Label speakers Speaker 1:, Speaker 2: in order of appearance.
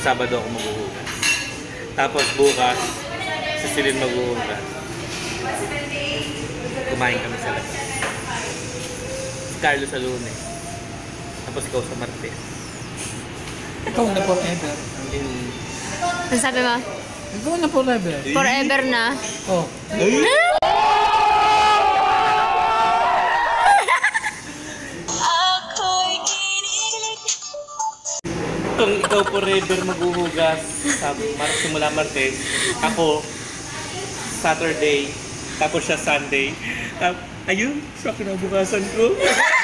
Speaker 1: Sabado ako maghuhugas. Tapos bukas, si Celine maghuhugas. Kumain kami sa labas. Si Carlo sa Lunes. Tapos ikaw sa Martes.
Speaker 2: Ikaw na forever.
Speaker 3: Ano sabi mo?
Speaker 2: Ikaw na forever.
Speaker 3: Forever na.
Speaker 2: Oh.
Speaker 1: Kung ikaw forever maghuhugas sa simula Martes, ako Saturday, tapos siya Sunday. Ayun, sa kinabukasan ko.